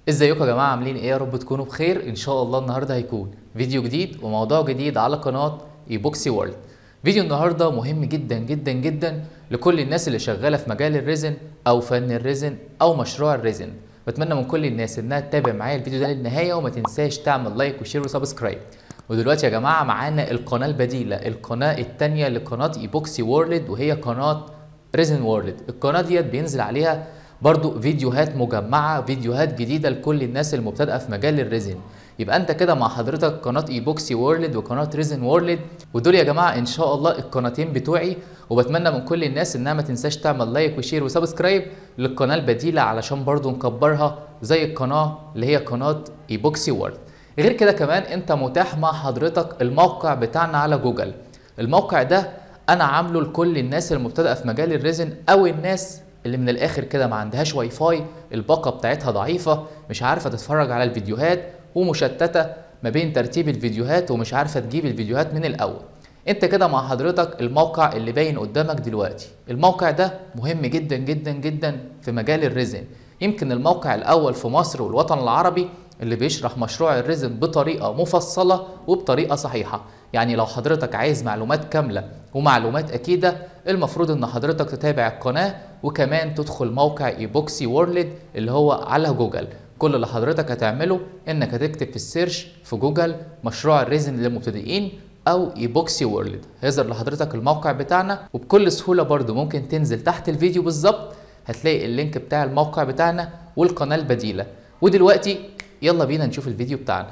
ازيكم يا جماعه؟ عاملين ايه؟ يا رب تكونوا بخير. ان شاء الله النهارده هيكون فيديو جديد وموضوع جديد على قناه ايبوكسي وورلد. فيديو النهارده مهم جدا جدا جدا لكل الناس اللي شغاله في مجال الريزن او فن الريزن او مشروع الريزن. بتمنى من كل الناس انها تتابع معايا الفيديو ده للنهايه، وما تنساش تعمل لايك وشير وسبسكرايب. ودلوقتي يا جماعه معانا القناه البديله، القناه الثانيه لقناه ايبوكسي وورلد، وهي قناه ريزن وورلد. القناه ديت بينزل عليها برضو فيديوهات مجمعة، فيديوهات جديدة لكل الناس المبتدئة في مجال الريزن. يبقى انت كده مع حضرتك قناة ايبوكسي وورلد وقناة ريزن وورلد، ودول يا جماعة ان شاء الله القناتين بتوعي. وبتمنى من كل الناس انها ما تنساش تعمل لايك وشير وسبسكرايب للقناة البديلة علشان برضو نكبرها زي القناة اللي هي قناة ايبوكسي وورلد. غير كده كمان انت متاح مع حضرتك الموقع بتاعنا على جوجل. الموقع ده انا عامله لكل الناس المبتدئة في مجال الريزن او الناس اللي من الاخر كده ما عندهاش واي فاي، الباقه بتاعتها ضعيفه، مش عارفه تتفرج على الفيديوهات ومشتته ما بين ترتيب الفيديوهات ومش عارفه تجيب الفيديوهات من الاول. انت كده مع حضرتك الموقع اللي باين قدامك دلوقتي. الموقع ده مهم جدا جدا جدا في مجال الريزن، يمكن الموقع الاول في مصر والوطن العربي اللي بيشرح مشروع الريزن بطريقه مفصله وبطريقه صحيحه. يعني لو حضرتك عايز معلومات كامله ومعلومات اكيده، المفروض ان حضرتك تتابع القناه وكمان تدخل موقع ايبوكسي وورلد اللي هو على جوجل. كل اللي حضرتك هتعمله انك هتكتب في السيرش في جوجل مشروع الريزن للمبتدئين او ايبوكسي وورلد، هيظهر لحضرتك الموقع بتاعنا. وبكل سهوله برضو ممكن تنزل تحت الفيديو بالظبط هتلاقي اللينك بتاع الموقع بتاعنا والقناه البديله. ودلوقتي يلا بينا نشوف الفيديو بتاعنا.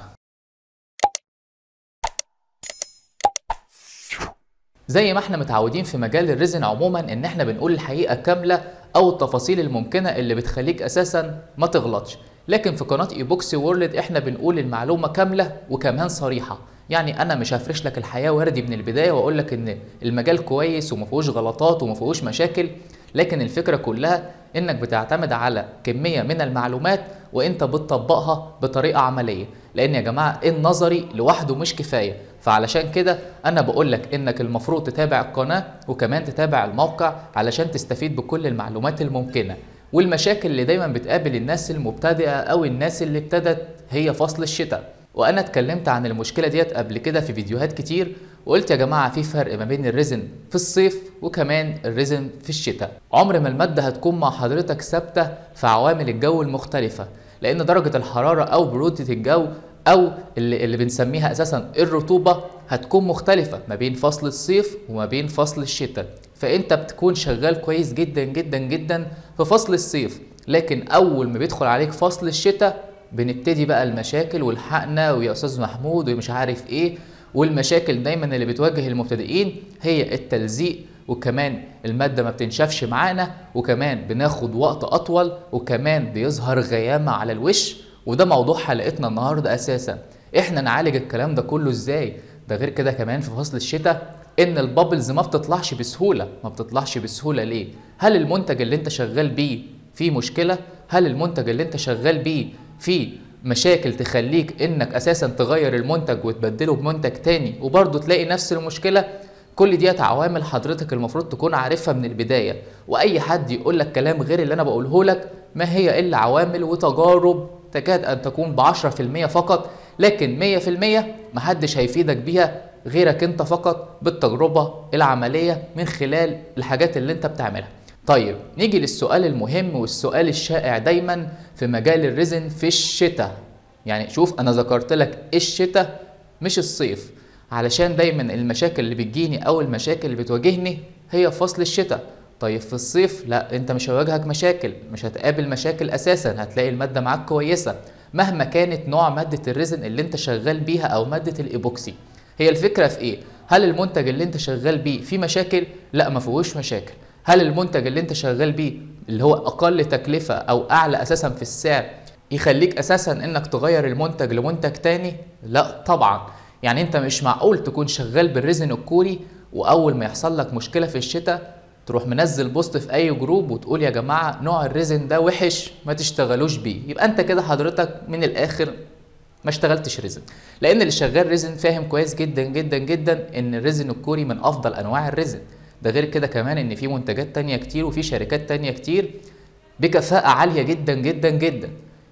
زي ما احنا متعودين في مجال الريزن عموما ان احنا بنقول الحقيقه كامله او التفاصيل الممكنه اللي بتخليك اساسا ما تغلطش، لكن في قناه ايبوكسي وورلد احنا بنقول المعلومه كامله وكمان صريحه. يعني انا مش هفرش لك الحياه وردي من البدايه واقول لك ان المجال كويس وما فيهوش غلطات وما فيهوش مشاكل، لكن الفكره كلها انك بتعتمد على كميه من المعلومات وانت بتطبقها بطريقه عمليه. لان يا جماعه النظري لوحده مش كفايه، فعلشان كده انا بقول لك انك المفروض تتابع القناه وكمان تتابع الموقع علشان تستفيد بكل المعلومات الممكنه. والمشاكل اللي دايما بتقابل الناس المبتدئه او الناس اللي ابتدت هي فصل الشتاء، وانا اتكلمت عن المشكله ديت قبل كده في فيديوهات كتير، وقلت يا جماعه في فرق ما بين الريزن في الصيف وكمان الريزن في الشتاء. عمر ما الماده هتكون مع حضرتك ثابته في عوامل الجو المختلفه، لان درجه الحراره او بروده الجو او اللي بنسميها اساسا الرطوبه هتكون مختلفه ما بين فصل الصيف وما بين فصل الشتاء. فانت بتكون شغال كويس جدا جدا جدا في فصل الصيف، لكن اول ما بيدخل عليك فصل الشتاء بنبتدي بقى المشاكل والحقنا ويا استاذ محمود ومش عارف ايه. والمشاكل دايما اللي بتواجه المبتدئين هي التلزيق، وكمان الماده ما بتنشفش معانا، وكمان بناخد وقت اطول، وكمان بيظهر غيامه على الوش. وده موضوع حلقتنا النهارده اساسا، احنا نعالج الكلام ده كله ازاي. ده غير كده كمان في فصل الشتاء ان البابلز ما بتطلعش بسهوله. ما بتطلعش بسهوله ليه؟ هل المنتج اللي انت شغال بيه فيه مشكله؟ هل المنتج اللي انت شغال بيه فيه مشاكل تخليك انك اساسا تغير المنتج وتبدله بمنتج تاني وبرضه تلاقي نفس المشكله؟ كل ديت عوامل حضرتك المفروض تكون عارفها من البدايه، واي حد يقول لك كلام غير اللي انا بقوله لك ما هي الا عوامل وتجارب تكاد ان تكون ب10% فقط، لكن 100% محدش هيفيدك بيها غيرك انت فقط بالتجربه العمليه من خلال الحاجات اللي انت بتعملها. طيب نيجي للسؤال المهم والسؤال الشائع دايما في مجال الريزن في الشتاء. يعني شوف انا ذكرت لك الشتاء مش الصيف، علشان دايما المشاكل اللي بتجيني او المشاكل اللي بتواجهني هي فصل الشتاء. طيب في الصيف لا، انت مش هيواجهك مشاكل، مش هتقابل مشاكل اساسا، هتلاقي الماده معاك كويسه مهما كانت نوع ماده الريزن اللي انت شغال بيها او ماده الايبوكسي. هي الفكره في ايه؟ هل المنتج اللي انت شغال بيه فيه مشاكل؟ لا، ما فيهوش مشاكل. هل المنتج اللي انت شغال بيه اللي هو اقل تكلفه او اعلى اساسا في السعر يخليك اساسا انك تغير المنتج لمنتج تاني؟ لا طبعا. يعني انت مش معقول تكون شغال بالريزن الكوري واول ما يحصل لك مشكله في الشتاء تروح منزل بوست في اي جروب وتقول يا جماعه نوع الريزن ده وحش ما تشتغلوش بيه. يبقى انت كده حضرتك من الاخر ما اشتغلتش ريزن، لان اللي شغال ريزن فاهم كويس جدا جدا جدا ان الريزن الكوري من افضل انواع الريزن. ده غير كده كمان ان في منتجات تانية كتير وفي شركات تانية كتير بكفاءة عالية جدا جدا جدا.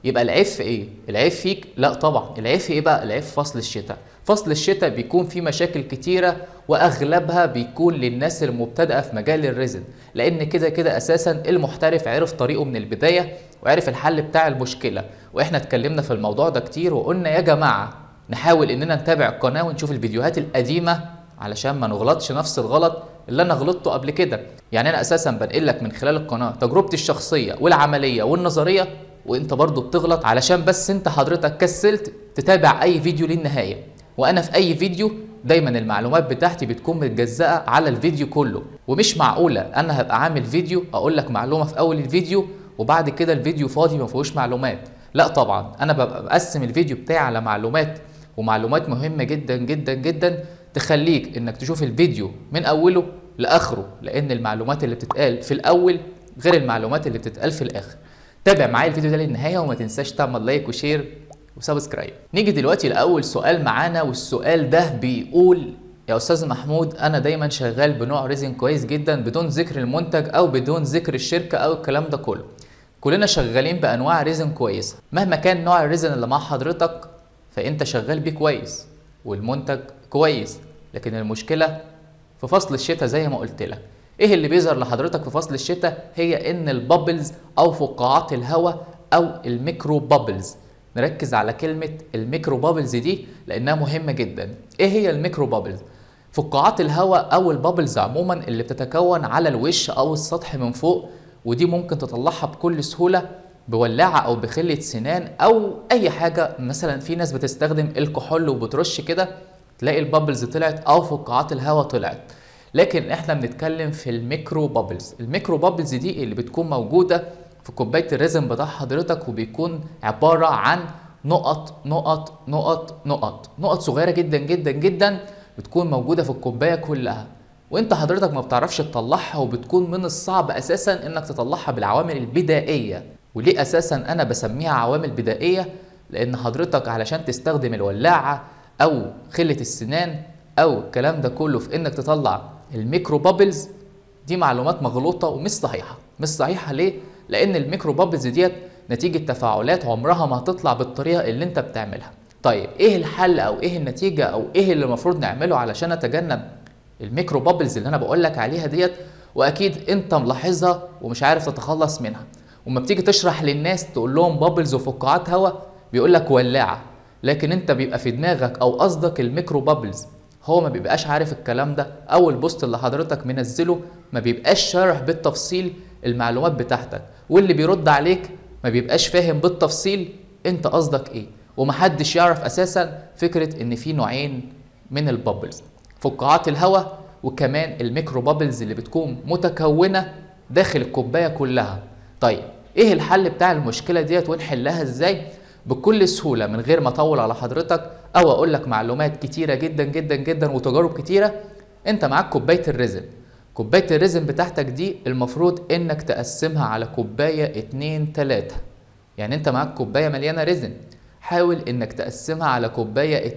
يبقى العيب في ايه؟ العيب فيك؟ لا طبعا. العيب في ايه بقى؟ العيب في فصل الشتاء. فصل الشتاء بيكون فيه مشاكل كتيرة واغلبها بيكون للناس المبتدئة في مجال الريزن، لان كده كده اساسا المحترف عرف طريقه من البداية وعرف الحل بتاع المشكلة. واحنا اتكلمنا في الموضوع ده كتير وقلنا يا جماعة نحاول اننا نتابع القناة ونشوف الفيديوهات القديمة علشان ما نغلطش نفس الغلط اللي انا غلطته قبل كده. يعني انا اساسا بنقل لك من خلال القناة تجربتي الشخصية والعملية والنظرية، وانت برضو بتغلط علشان بس انت حضرتك كسلت تتابع اي فيديو للنهاية. وانا في اي فيديو دايما المعلومات بتاعتي بتكون متجزأة على الفيديو كله، ومش معقولة انا هبقى عامل فيديو اقول لك معلومة في اول الفيديو وبعد كده الفيديو فاضي ما فيهوش معلومات. لا طبعا، انا ببقى مقسم الفيديو بتاعي على معلومات، ومعلومات مهمة جدا جدا جدا تخليك انك تشوف الفيديو من اوله لاخره، لان المعلومات اللي بتتقال في الاول غير المعلومات اللي بتتقال في الاخر. تابع معايا الفيديو ده للنهايه وما تنساش تعمل لايك وشير وسبسكرايب. نيجي دلوقتي لاول سؤال معانا، والسؤال ده بيقول: يا استاذ محمود، انا دايما شغال بنوع ريزن كويس جدا بدون ذكر المنتج او بدون ذكر الشركه او الكلام ده كله. كلنا شغالين بانواع ريزن كويسه، مهما كان نوع الريزن اللي مع حضرتك فانت شغال بيه كويس والمنتج كويس، لكن المشكله في فصل الشتاء زي ما قلت لك. ايه اللي بيظهر لحضرتك في فصل الشتاء؟ هي ان البابلز او فقاعات الهواء او الميكرو بابلز. نركز على كلمة الميكرو بابلز دي لانها مهمة جدا. ايه هي الميكرو بابلز؟ فقاعات الهواء او البابلز عموما اللي بتتكون على الوش او السطح من فوق، ودي ممكن تطلعها بكل سهولة بولاعة او بخلة سنان او اي حاجة. مثلا في ناس بتستخدم الكحول وبترش كده تلاقي البابلز طلعت او فقاعات الهواء طلعت. لكن احنا بنتكلم في الميكرو بابلز. الميكرو بابلز دي اللي بتكون موجودة في كوباية الريزن بتاع حضرتك، وبيكون عبارة عن نقط نقط نقط نقط نقط صغيرة جدا جدا جدا بتكون موجودة في الكوباية كلها، وانت حضرتك ما بتعرفش تطلعها، وبتكون من الصعب اساسا انك تطلعها بالعوامل البدائية. وليه اساسا انا بسميها عوامل بدائية؟ لان حضرتك علشان تستخدم الولاعة او خلة السنان او الكلام ده كله في انك تطلع الميكرو بابلز دي معلومات مغلوطة ومش صحيحة. مش صحيحة ليه؟ لان الميكرو بابلز ديت نتيجة تفاعلات عمرها ما هتطلع بالطريقة اللي انت بتعملها. طيب ايه الحل او ايه النتيجة او ايه اللي المفروض نعمله علشان اتجنب الميكرو بابلز اللي انا بقولك عليها ديت؟ واكيد انت ملاحظها ومش عارف تتخلص منها. وما بتيجي تشرح للناس تقول لهم بابلز وفقاعات هواء بيقولك ولاعة، لكن انت بيبقى في دماغك او قصدك الميكرو بابلز. هو ما بيبقاش عارف الكلام ده، او البوست اللي حضرتك منزله ما بيبقاش شارح بالتفصيل المعلومات بتاعتك، واللي بيرد عليك ما بيبقاش فاهم بالتفصيل انت قصدك ايه. ومحدش يعرف اساسا فكرة ان في نوعين من البابلز: فقاعات الهواء وكمان الميكرو بابلز اللي بتكون متكونة داخل الكوباية كلها. طيب ايه الحل بتاع المشكلة ديت ونحلها ازاي؟ بكل سهولة من غير ما اطول على حضرتك او اقول لك معلومات كتيرة جدا جدا جدا وتجارب كتيرة. انت معاك كوباية الريزن. كوباية الريزن بتاعتك دي المفروض انك تقسمها على كوباية 2-3. يعني انت معاك كوباية مليانة ريزن، حاول انك تقسمها على كوباية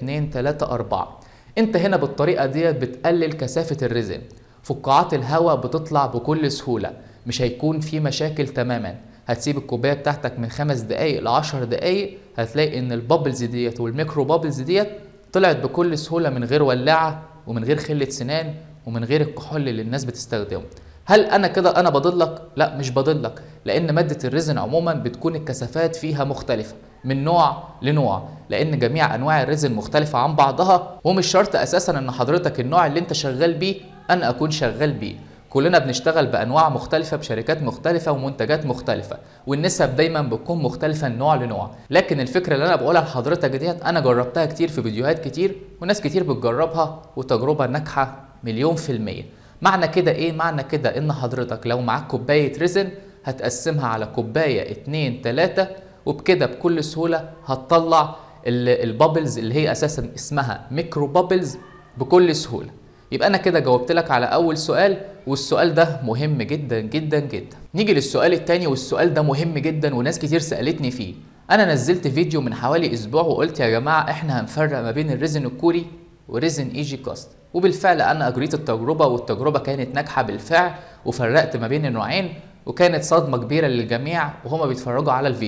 2-3-4. انت هنا بالطريقة ديت بتقلل كثافة الريزن، فقاعات الهواء بتطلع بكل سهولة، مش هيكون في مشاكل تماما. هتسيب الكوباية بتاعتك من 5 دقايق ل10 دقايق هتلاقي ان البابلز ديت والميكرو بابلز ديت طلعت بكل سهولة من غير ولاعة ومن غير خلة سنان ومن غير الكحول اللي الناس بتستخدمه. هل انا كده انا بضلك؟ لا مش بضلك، لان مادة الريزن عموما بتكون الكثافات فيها مختلفة من نوع لنوع، لان جميع انواع الريزن مختلفة عن بعضها، ومش شرط اساسا ان حضرتك النوع اللي انت شغال بيه انا اكون شغال بيه. كلنا بنشتغل بانواع مختلفه بشركات مختلفه ومنتجات مختلفه، والنسب دايما بتكون مختلفه من نوع لنوع. لكن الفكره اللي انا بقولها لحضرتك ديت انا جربتها كتير في فيديوهات كتير وناس كتير بتجربها وتجربه ناجحه 100%. معنى كده ايه؟ معنى كده ان حضرتك لو معاك كوبايه ريزن هتقسمها على كوبايه 2-3، وبكده بكل سهوله هتطلع البابلز اللي هي اساسا اسمها ميكرو بابلز بكل سهوله. يبقى انا كده جاوبت لك على اول سؤال، والسؤال ده مهم جدا جدا جدا. نيجي للسؤال التاني، والسؤال ده مهم جدا وناس كتير سألتني فيه. انا نزلت فيديو من حوالي اسبوع وقلت يا جماعة احنا هنفرق ما بين الريزن الكوري وريزن ايجي كاست، وبالفعل انا اجريت التجربة والتجربة كانت ناجحة بالفعل، وفرقت ما بين النوعين وكانت صدمة كبيرة للجميع وهما بيتفرجوا على الفيديو.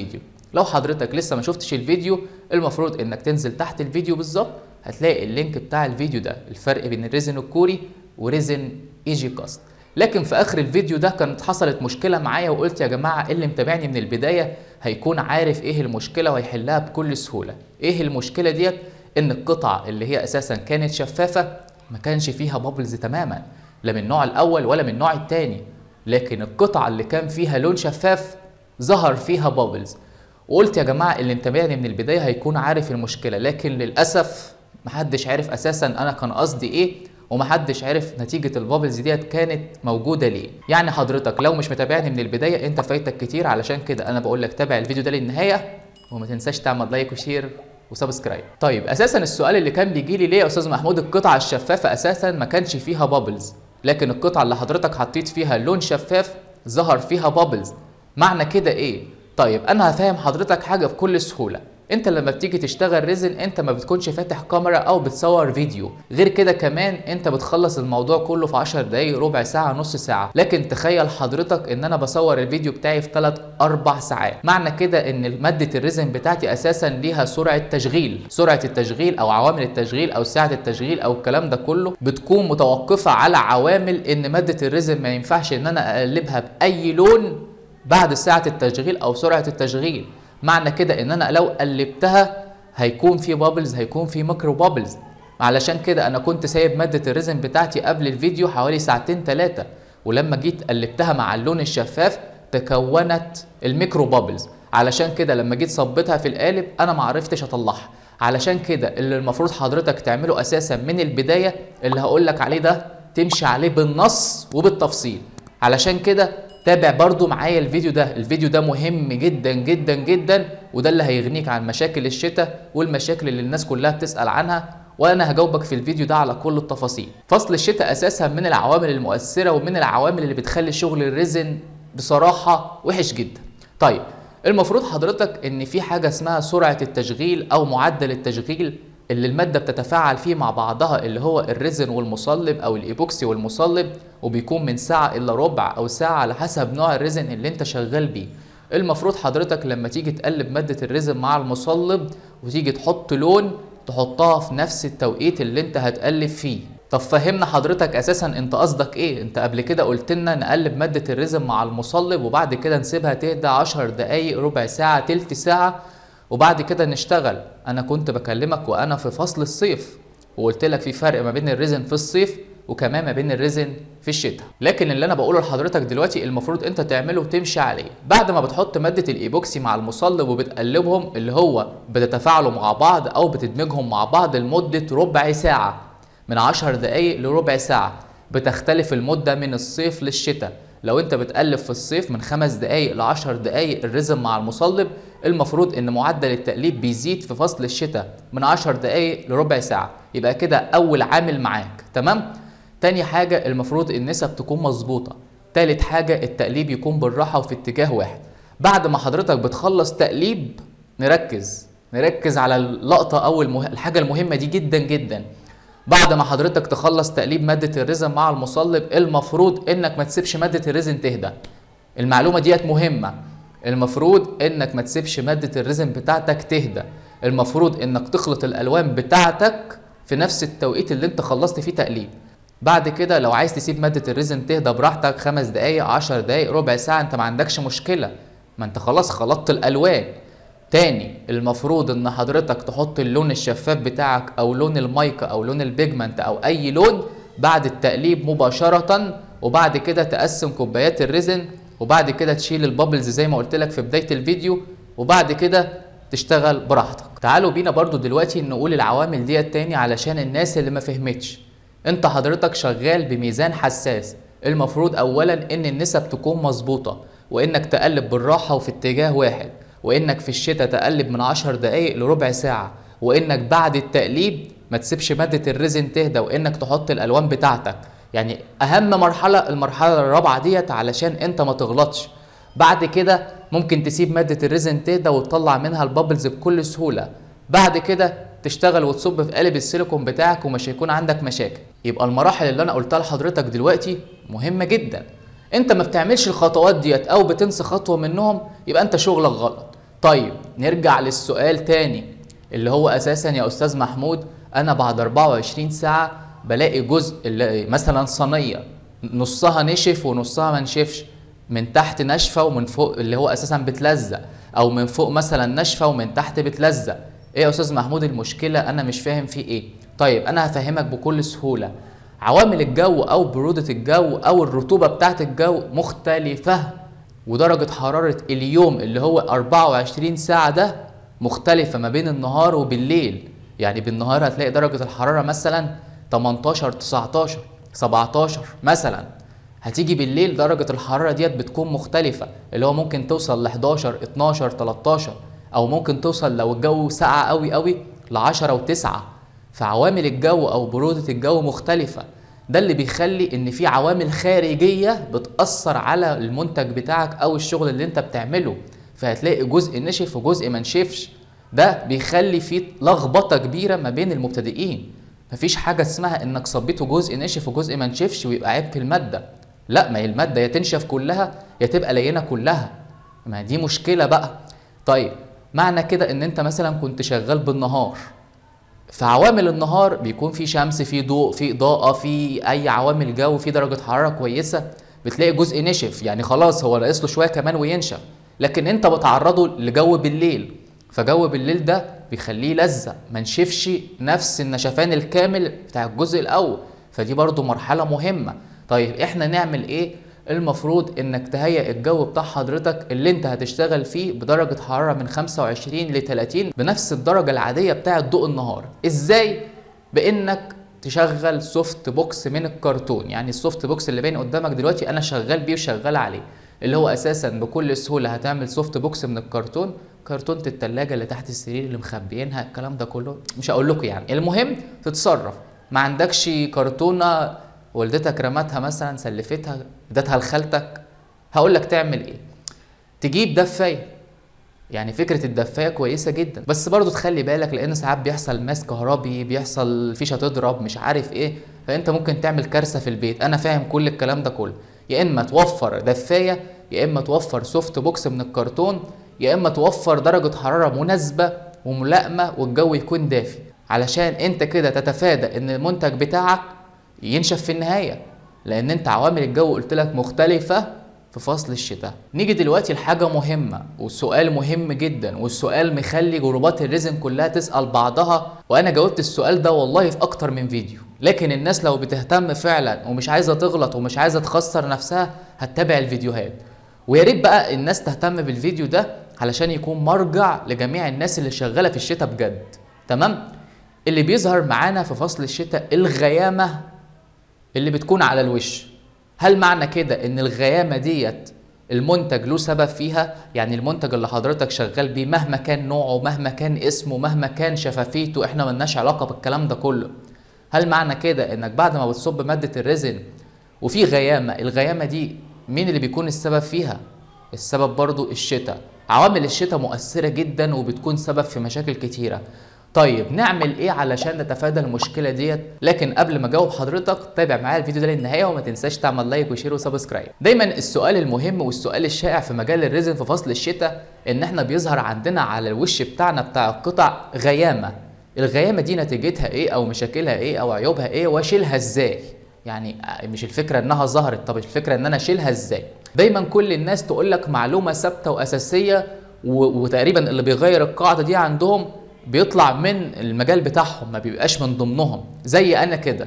لو حضرتك لسه ما شفتش الفيديو، المفروض انك تنزل تحت الفيديو بالظبط، هتلاقي اللينك بتاع الفيديو ده، الفرق بين الريزن الكوري وريزن ايجي كاست. لكن في اخر الفيديو ده كانت حصلت مشكله معايا، وقلت يا جماعه اللي متابعني من البدايه هيكون عارف ايه المشكله وهيحلها بكل سهوله. ايه المشكله ديت؟ ان القطعه اللي هي اساسا كانت شفافه ما كانش فيها بابلز تماما، لا من النوع الاول ولا من النوع الثاني، لكن القطعه اللي كان فيها لون شفاف ظهر فيها بابلز. وقلت يا جماعه اللي متابعني من البدايه هيكون عارف المشكله، لكن للاسف محدش عارف اساسا انا كان قصدي ايه، ومحدش عارف نتيجه البابلز ديت كانت موجوده ليه. يعني حضرتك لو مش متابعني من البدايه انت فايتك كتير، علشان كده انا بقول لك تابع الفيديو ده للنهايه، وما تنساش تعمل لايك وشير وسبسكرايب. طيب اساسا السؤال اللي كان بيجي لي، ليه يا استاذ محمود القطعه الشفافه اساسا ما كانش فيها بابلز، لكن القطعه اللي حضرتك حطيت فيها لون شفاف ظهر فيها بابلز؟ معنى كده ايه؟ طيب انا هفهم حضرتك حاجه بكل سهوله. انت لما بتيجي تشتغل ريزن انت ما بتكونش فاتح كاميرا او بتصور فيديو، غير كده كمان انت بتخلص الموضوع كله في 10 دقايق، ربع ساعه، نص ساعه. لكن تخيل حضرتك ان انا بصور الفيديو بتاعي في 3-4 ساعات. معنى كده ان ماده الريزن بتاعتي اساسا ليها سرعه تشغيل، سرعه التشغيل او عوامل التشغيل او سعه التشغيل او الكلام ده كله بتكون متوقفه على عوامل ان ماده الريزن ما ينفعش ان انا اقلبها باي لون بعد ساعه التشغيل او سرعه التشغيل. معنى كده ان انا لو قلبتها هيكون في بابلز، هيكون في ماكرو بابلز. علشان كده انا كنت سايب ماده الريزن بتاعتي قبل الفيديو حوالي 2-3 ولما جيت قلبتها مع اللون الشفاف تكونت الميكرو بابلز. علشان كده لما جيت صبتها في القالب انا ما عرفتش اطلعها. علشان كده اللي المفروض حضرتك تعمله اساسا من البدايه اللي هقول لك عليه ده تمشي عليه بالنص وبالتفصيل. علشان كده تابع برضو معايا الفيديو ده، الفيديو ده مهم جدا جدا جدا، وده اللي هيغنيك عن مشاكل الشتاء والمشاكل اللي الناس كلها بتسأل عنها، وانا هجاوبك في الفيديو ده على كل التفاصيل. فصل الشتاء اساسا من العوامل المؤثرة ومن العوامل اللي بتخلي شغل الريزن بصراحة وحش جدا. طيب المفروض حضرتك ان في حاجة اسمها سرعة التشغيل او معدل التشغيل اللي المادة بتتفاعل فيه مع بعضها، اللي هو الريزن والمصلب او الايبوكسي والمصلب، وبيكون من ساعة الا ربع او ساعة على حسب نوع الريزن اللي انت شغال بيه. المفروض حضرتك لما تيجي تقلب مادة الريزن مع المصلب وتيجي تحط لون تحطها في نفس التوقيت اللي انت هتقلب فيه. طب فهمنا حضرتك اساسا انت قصدك ايه؟ انت قبل كده قلت لنا نقلب مادة الريزن مع المصلب وبعد كده نسيبها تهدى 10 دقايق، ربع ساعة، تلت ساعة، وبعد كده نشتغل. انا كنت بكلمك وانا في فصل الصيف وقلت لك في فرق ما بين الريزن في الصيف وكمان ما بين الريزن في الشتاء. لكن اللي انا بقوله لحضرتك دلوقتي المفروض انت تعمله وتمشي عليه. بعد ما بتحط ماده الايبوكسي مع المصلب وبتقلبهم، اللي هو بتتفاعلوا مع بعض او بتدمجهم مع بعض لمده ربع ساعه، من 10 دقايق لربع ساعه. بتختلف المده من الصيف للشتاء. لو انت بتقلب في الصيف من 5 دقايق ل 10 دقايق الريزن مع المصلب، المفروض ان معدل التقليب بيزيد في فصل الشتاء من 10 دقايق لربع ساعه. يبقى كده اول عامل معاك، تمام؟ تاني حاجة المفروض النسب تكون مظبوطة. تالت حاجة التقليب يكون بالراحة وفي اتجاه واحد. بعد ما حضرتك بتخلص تقليب نركز على اللقطة أو الحاجة المهمة دي جدا جدا. بعد ما حضرتك تخلص تقليب مادة الريزن مع المصلب، المفروض انك ما تسيبش مادة الريزن تهدى. المعلومة ديت مهمة. المفروض انك ما تسيبش مادة الريزن بتاعتك تهدى. المفروض انك تخلط الألوان بتاعتك في نفس التوقيت اللي انت خلصت فيه تقليب. بعد كده لو عايز تسيب مادة الريزن تهدى براحتك 5 دقايق، 10 دقايق، ربع ساعة، انت ما عندكش مشكلة، ما انت خلاص خلطت الألوان. تاني المفروض ان حضرتك تحط اللون الشفاف بتاعك او لون المايكا او لون البيجمنت او اي لون بعد التقليب مباشرة، وبعد كده تقسم كوبايات الريزن، وبعد كده تشيل البابلز زي ما قلت لك في بداية الفيديو، وبعد كده تشتغل براحتك. تعالوا بينا برضو دلوقتي نقول العوامل ديت تاني علشان الناس اللي ما فهمتش. انت حضرتك شغال بميزان حساس. المفروض اولا ان النسب تكون مظبوطة، وانك تقلب بالراحة وفي اتجاه واحد، وانك في الشتاء تقلب من 10 دقايق لربع ساعة، وانك بعد التقليب ما تسيبش مادة الريزن تهدى، وانك تحط الالوان بتاعتك. يعني اهم مرحلة المرحلة الرابعة ديت علشان انت ما تغلطش. بعد كده ممكن تسيب مادة الريزن تهدى وتطلع منها البابلز بكل سهولة. بعد كده تشتغل وتصب في قالب السيليكون بتاعك ومش هيكون عندك مشاكل. يبقى المراحل اللي انا قلتها لحضرتك دلوقتي مهمة جدا. انت ما بتعملش الخطوات ديت او بتنسى خطوة منهم، يبقى انت شغلك غلط. طيب نرجع للسؤال تاني، اللي هو اساسا يا استاذ محمود انا بعد 24 ساعة بلاقي جزء مثلا صينية نصها نشف ونصها ما نشفش، من تحت ناشفة ومن فوق اللي هو اساسا بتلزق، او من فوق مثلا ناشفة ومن تحت بتلزق. ايه يا استاذ محمود المشكلة؟ انا مش فاهم في ايه. طيب انا هفهمك بكل سهولة. عوامل الجو او برودة الجو او الرطوبة بتاعت الجو مختلفة، ودرجة حرارة اليوم اللي هو 24 ساعة ده مختلفة ما بين النهار وبالليل. يعني بالنهار هتلاقي درجة الحرارة مثلا 18 19 17 مثلا، هتيجي بالليل درجة الحرارة ديت بتكون مختلفة، اللي هو ممكن توصل ل 11 12 13، او ممكن توصل لو الجو ساقع قوي قوي ل 10 و9. فعوامل الجو او برودة الجو مختلفة. ده اللي بيخلي ان في عوامل خارجية بتأثر على المنتج بتاعك او الشغل اللي انت بتعمله، فهتلاقي جزء نشف وجزء ما نشفش. ده بيخلي في لخبطة كبيرة ما بين المبتدئين. مفيش حاجة اسمها انك صبيته جزء نشف وجزء ما نشفش ويبقى عيب في المادة. لا، ما هي المادة يا تنشف كلها يا تبقى لينة كلها، ما دي مشكلة بقى. طيب معنى كده ان انت مثلا كنت شغال بالنهار، فعوامل النهار بيكون في شمس، في ضوء، في اضاءة، في اي عوامل جو، في درجة حرارة كويسة، بتلاقي جزء نشف، يعني خلاص هو ناقص له شوية كمان وينشف. لكن انت بتعرضه لجو بالليل، فجو بالليل ده بيخليه يلزق ما نشفش نفس النشفان الكامل بتاع الجزء الاول، فدي برضو مرحلة مهمة. طيب احنا نعمل ايه؟ المفروض انك تهيئ الجو بتاع حضرتك اللي انت هتشتغل فيه بدرجة حرارة من 25 ل 30 بنفس الدرجة العادية بتاعة ضوء النهار. ازاي؟ بانك تشغل سوفت بوكس من الكرتون. يعني السوفت بوكس اللي باين قدامك دلوقتي انا شغال بيه وشغال عليه، اللي هو اساسا بكل سهولة هتعمل سوفت بوكس من الكرتون، كرتونة التلاجة اللي تحت السرير اللي مخبيينها، الكلام ده كله مش هقول لكم يعني. المهم تتصرف. ما عندكش كرتونة والدتك رمتها مثلا، سلفتها ادتها لخالتك، هقول لك تعمل ايه؟ تجيب دفايه. يعني فكره الدفايه كويسه جدا، بس برضو تخلي بالك لان ساعات بيحصل ماس كهربي، بيحصل فيشه تضرب مش عارف ايه، فانت ممكن تعمل كارثه في البيت. انا فاهم كل الكلام ده كله. يا اما توفر دفايه، يا اما توفر سوفت بوكس من الكرتون، يا اما توفر درجه حراره مناسبه وملائمه والجو يكون دافي، علشان انت كده تتفادى ان المنتج بتاعك ينشف في النهايه، لان انت عوامل الجو قلت لك مختلفه في فصل الشتاء. نيجي دلوقتي لحاجه مهمه وسؤال مهم جدا، والسؤال مخلي جروبات الريزن كلها تسال بعضها، وانا جاوبت السؤال ده والله في اكتر من فيديو. لكن الناس لو بتهتم فعلا ومش عايزه تغلط ومش عايزه تخسر نفسها هتتابع الفيديوهات. ويا ريت بقى الناس تهتم بالفيديو ده علشان يكون مرجع لجميع الناس اللي شغاله في الشتاء بجد. تمام؟ اللي بيظهر معانا في فصل الشتاء الغيامه اللي بتكون على الوش. هل معنى كده ان الغيامة ديت المنتج له سبب فيها؟ يعني المنتج اللي حضرتك شغال بيه مهما كان نوعه، مهما كان اسمه، مهما كان شفافيته، احنا ملناش علاقة بالكلام ده كله. هل معنى كده انك بعد ما بتصب مادة الريزن وفي غيامة، الغيامة دي مين اللي بيكون السبب فيها؟ السبب برضو الشتاء. عوامل الشتاء مؤثرة جدا وبتكون سبب في مشاكل كتيرة. طيب نعمل ايه علشان نتفادى المشكله ديت؟ لكن قبل ما اجاوب حضرتك تابع معايا الفيديو ده للنهايه وما تنساش تعمل لايك وشير وسبسكرايب. دايما السؤال المهم والسؤال الشائع في مجال الريزن في فصل الشتاء ان احنا بيظهر عندنا على الوش بتاعنا بتاع القطع غيامه. الغيامه دي نتيجتها ايه او مشاكلها ايه او عيوبها ايه واشيلها ازاي؟ يعني مش الفكره انها ظهرت، طب الفكره ان انا اشيلها ازاي؟ دايما كل الناس تقول لك معلومه ثابته واساسيه وتقريبا اللي بيغير القاعده دي عندهم بيطلع من المجال بتاعهم، ما بيبقاش من ضمنهم. زي انا كده،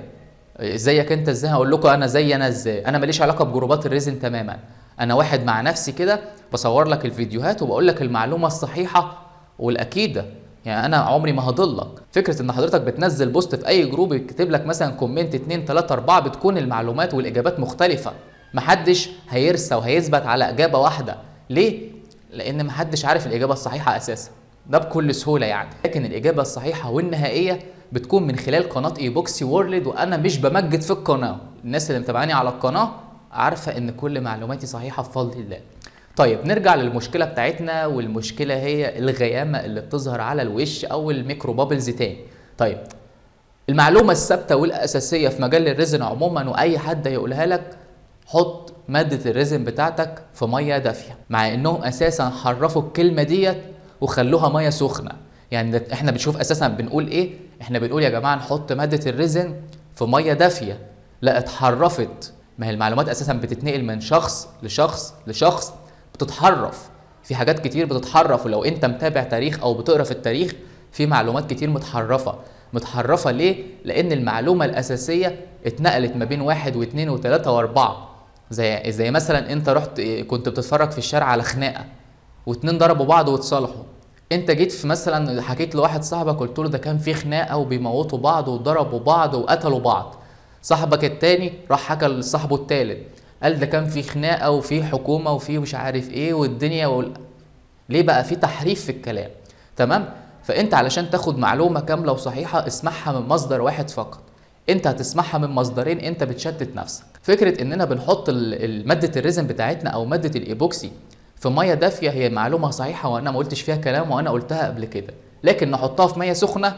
زيك انت ازاي؟ هقول لكم انا زي انا ازاي. انا ماليش علاقه بجروبات الريزن تماما، انا واحد مع نفسي كده بصور لك الفيديوهات وبقول لك المعلومه الصحيحه والاكيده. يعني انا عمري ما هضلك. فكره ان حضرتك بتنزل بوست في اي جروب يكتب لك مثلا كومنت 2 3 4 بتكون المعلومات والاجابات مختلفه، محدش هيرسى وهيثبت على اجابه واحده. ليه؟ لان محدش عارف الاجابه الصحيحه اساسا، ده بكل سهوله يعني. لكن الاجابه الصحيحه والنهائيه بتكون من خلال قناه ايبوكسي وورلد، وانا مش بمجد في القناه. الناس اللي متابعاني على القناه عارفه ان كل معلوماتي صحيحه بفضل الله. طيب نرجع للمشكله بتاعتنا، والمشكله هي الغيامه اللي بتظهر على الوش او الميكرو بابلز تاني. طيب المعلومه الثابته والاساسيه في مجال الريزن عموما واي حد هيقولها لك، حط ماده الريزن بتاعتك في ميه دافيه، مع انهم اساسا حرفوا الكلمه ديت وخلوها ميه سخنه. يعني احنا بنشوف اساسا بنقول ايه؟ احنا بنقول يا جماعه نحط ماده الريزن في ميه دافيه. لا، اتحرفت. ما هي المعلومات اساسا بتتنقل من شخص لشخص لشخص، بتتحرف في حاجات كتير بتتحرف. ولو انت متابع تاريخ او بتقرا في التاريخ، في معلومات كتير متحرفه ليه؟ لان المعلومه الاساسيه اتنقلت ما بين واحد واثنين وثلاثه واربعه. زي مثلا انت رحت كنت بتتفرج في الشارع على خناقه واتنين ضربوا بعض واتصالحوا. انت جيت في مثلا حكيت لواحد صاحبك قلت له ده كان في خناقه وبيموتوا بعض وضربوا بعض وقتلوا بعض. صاحبك التاني راح حكى لصاحبه التالت قال ده كان في خناقه وفي حكومه وفي مش عارف ايه والدنيا ليه بقى في تحريف في الكلام؟ تمام. فانت علشان تاخد معلومه كامله وصحيحه اسمعها من مصدر واحد فقط. انت هتسمعها من مصدرين، انت بتشتت نفسك. فكره اننا بنحط ماده الريزن بتاعتنا او ماده الايبوكسي في ميه دافيه هي معلومه صحيحه، وانا ما قلتش فيها كلام وانا قلتها قبل كده. لكن نحطها في ميه سخنه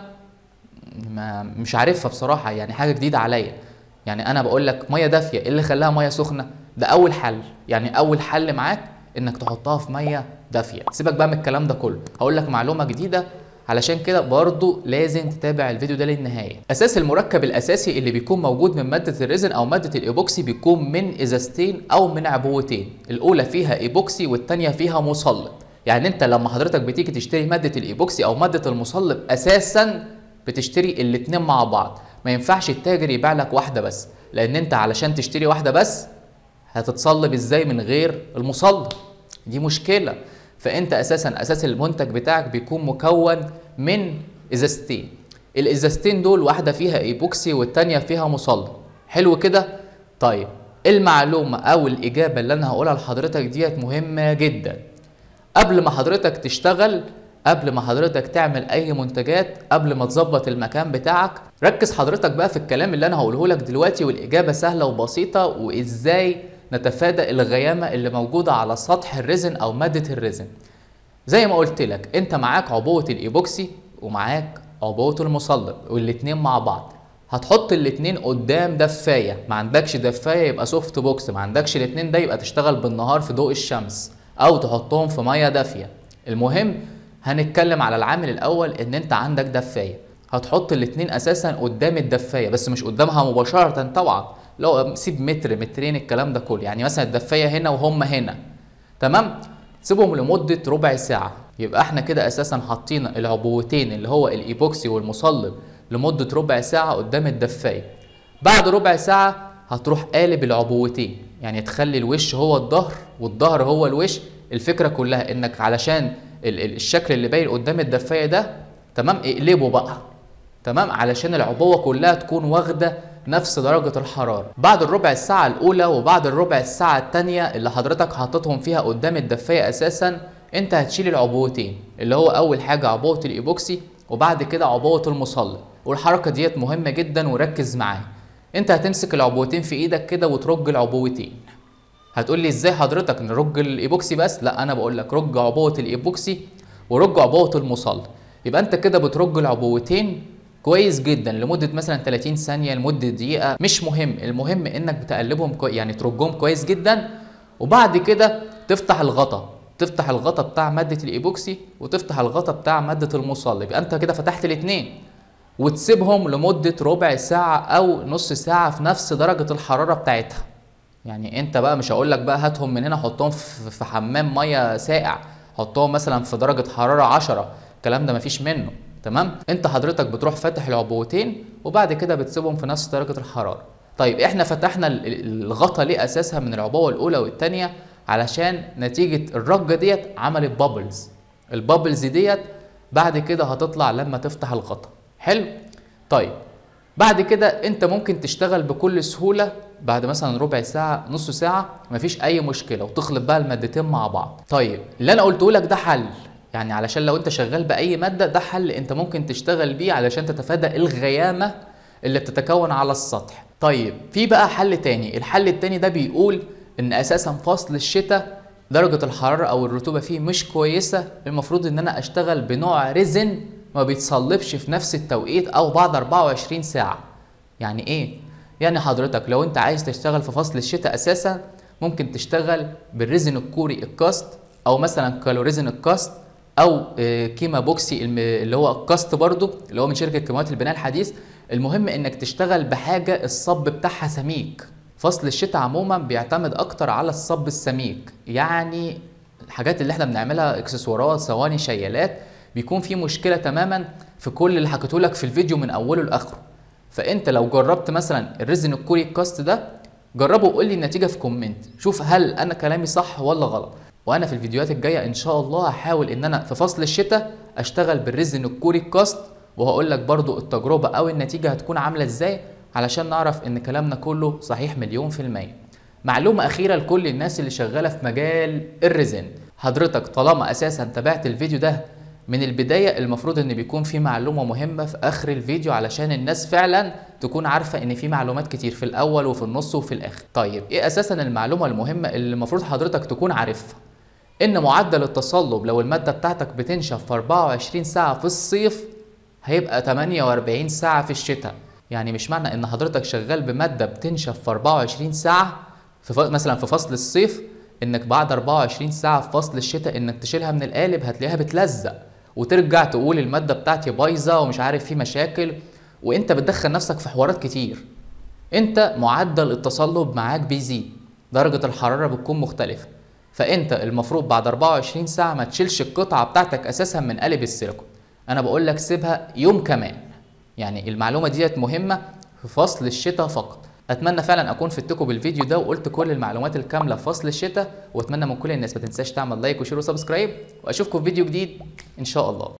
مش عارفها بصراحه، يعني حاجه جديده عليا. يعني انا بقول لك ميه دافيه، ايه اللي خلاها ميه سخنه؟ ده اول حل. يعني اول حل معاك انك تحطها في ميه دافيه. سيبك بقى من الكلام ده كله، هقول لك معلومه جديده. علشان كده برضو لازم تتابع الفيديو ده للنهايه. اساس المركب الاساسي اللي بيكون موجود من ماده الريزن او ماده الايبوكسي بيكون من ازازتين او من عبوتين. الاولى فيها ايبوكسي والثانيه فيها مصلب. يعني انت لما حضرتك بتيجي تشتري ماده الايبوكسي او ماده المصلب اساسا بتشتري الاتنين مع بعض. ما ينفعش التاجر يبيع لك واحده بس، لان انت علشان تشتري واحده بس هتتصلب ازاي من غير المصلب؟ دي مشكله. فانت اساس المنتج بتاعك بيكون مكون من ازازتين. الازازتين دول واحده فيها ايبوكسي والتانيه فيها مصلب. حلو كده؟ طيب المعلومه او الاجابه اللي انا هقولها لحضرتك ديت مهمه جدا. قبل ما حضرتك تشتغل، قبل ما حضرتك تعمل اي منتجات، قبل ما تظبط المكان بتاعك، ركز حضرتك بقى في الكلام اللي انا هقوله لك دلوقتي. والاجابه سهله وبسيطه، وازاي نتفادى الغيامه اللي موجوده على سطح الريزن او ماده الريزن. زي ما قلت لك، انت معاك عبوه الايبوكسي ومعاك عبوه المصلب والاتنين مع بعض. هتحط الاتنين قدام دفايه. ما عندكش دفايه يبقى سوفت بوكس. ما عندكش الاتنين ده يبقى تشتغل بالنهار في ضوء الشمس او تحطهم في ميه دافيه. المهم هنتكلم على العامل الاول، ان انت عندك دفايه. هتحط الاتنين اساسا قدام الدفايه، بس مش قدامها مباشره طبعا، لو سيب متر مترين الكلام ده كله. يعني مثلا الدفايه هنا وهم هنا، تمام؟ تسيبهم لمده ربع ساعه. يبقى احنا كده اساسا حاطين العبوتين اللي هو الايبوكسي والمصلب لمده ربع ساعه قدام الدفايه. بعد ربع ساعه هتروح قالب العبوتين، يعني تخلي الوش هو الظهر والظهر هو الوش. الفكره كلها انك علشان الشكل اللي باين قدام الدفايه ده، تمام، اقلبه بقى، تمام، علشان العبوه كلها تكون واخده نفس درجه الحراره. بعد الربع الساعه الاولى وبعد الربع الساعه الثانيه اللي حضرتك حاططهم فيها قدام الدفايه اساسا، انت هتشيل العبوتين، اللي هو اول حاجه عبوه الايبوكسي وبعد كده عبوه المصلب. والحركه ديت مهمه جدا وركز معايا. انت هتمسك العبوتين في ايدك كده وترج العبوتين. هتقول لي ازاي حضرتك نرج الايبوكسي بس؟ لا، انا بقول لك رج عبوه الايبوكسي ورج عبوه المصلب. يبقى انت كده بترج العبوتين كويس جدا لمده مثلا 30 ثانيه لمده دقيقه، مش مهم. المهم انك بتقلبهم يعني ترجهم كويس جدا. وبعد كده تفتح الغطا بتاع ماده الايبوكسي وتفتح الغطا بتاع ماده المصلب. يبقى انت كده فتحت الاثنين، وتسيبهم لمده ربع ساعه او نص ساعه في نفس درجه الحراره بتاعتها. يعني انت بقى مش هقول لك بقى هاتهم من هنا حطهم في حمام ميه ساقع، حطهم مثلا في درجه حراره 10، الكلام ده مفيش منه، تمام؟ انت حضرتك بتروح فاتح العبوتين وبعد كده بتسيبهم في نفس درجه الحراره. طيب احنا فتحنا الغطا ليه اساسها من العبوه الاولى والثانيه؟ علشان نتيجه الرجه ديت عملت بابلز. البابلز ديت بعد كده هتطلع لما تفتح الغطا. حلو؟ طيب بعد كده انت ممكن تشتغل بكل سهوله بعد مثلا ربع ساعه نص ساعه، مفيش اي مشكله، وتخلط بقى المادتين مع بعض. طيب اللي انا قلته لك ده حل، يعني علشان لو انت شغال باي ماده ده حل انت ممكن تشتغل بيه علشان تتفادى الغيامه اللي بتتكون على السطح. طيب في بقى حل تاني. الحل التاني ده بيقول ان اساسا فصل الشتاء درجه الحراره او الرطوبه فيه مش كويسه، المفروض ان انا اشتغل بنوع ريزن ما بيتصلبش في نفس التوقيت او بعد 24 ساعه. يعني ايه؟ يعني حضرتك لو انت عايز تشتغل في فصل الشتاء اساسا ممكن تشتغل بالريزن الكوري الكاست او مثلا كالوريزن الكاست او كيما بوكسي اللي هو الكاست برضو اللي هو من شركه كيماويات البناء الحديث. المهم انك تشتغل بحاجه الصب بتاعها سميك. فصل الشتاء عموما بيعتمد اكتر على الصب السميك، يعني الحاجات اللي احنا بنعملها اكسسوارات صواني شيالات بيكون في مشكله تماما في كل اللي حكيته لك في الفيديو من اوله لاخره. فانت لو جربت مثلا الريزن الكوري كاست ده، جربه وقول لي النتيجه في كومنت، شوف هل انا كلامي صح ولا غلط. وانا في الفيديوهات الجايه ان شاء الله هحاول ان انا في فصل الشتاء اشتغل بالريزن الكوري كاست، وهقول لك برضو التجربه او النتيجه هتكون عامله ازاي علشان نعرف ان كلامنا كله صحيح مليون في المية. معلومه اخيره لكل الناس اللي شغاله في مجال الريزن، حضرتك طالما اساسا تابعت الفيديو ده من البداية، المفروض ان بيكون في معلومة مهمة في اخر الفيديو علشان الناس فعلا تكون عارفة ان في معلومات كتير في الاول وفي النص وفي الاخر. طيب ايه اساسا المعلومة المهمة اللي المفروض حضرتك تكون عارفها؟ ان معدل التصلب لو المادة بتاعتك بتنشف في 24 ساعة في الصيف هيبقى 48 ساعة في الشتاء. يعني مش معنى ان حضرتك شغال بمادة بتنشف في 24 ساعة مثلا في فصل الصيف، انك بعد 24 ساعة في فصل الشتاء انك تشيلها من القالب هتلاقيها بتلزق وترجع تقول المادة بتاعتي بايظة ومش عارف في مشاكل، وانت بتدخل نفسك في حوارات كتير. انت معدل التصلب معاك بيزيد، درجة الحرارة بتكون مختلفة، فانت المفروض بعد 24 ساعة ما تشيلش القطعة بتاعتك اساسا من قالب السيليكون. انا بقول لك سيبها يوم كمان. يعني المعلومة ديت مهمة في فصل الشتاء فقط. اتمنى فعلا اكون فدتكم بالفيديو ده وقلت كل المعلومات الكامله في فصل الشتاء، واتمنى من كل الناس ما تنساش تعمل لايك وشير وسبسكرايب، واشوفكم في فيديو جديد ان شاء الله.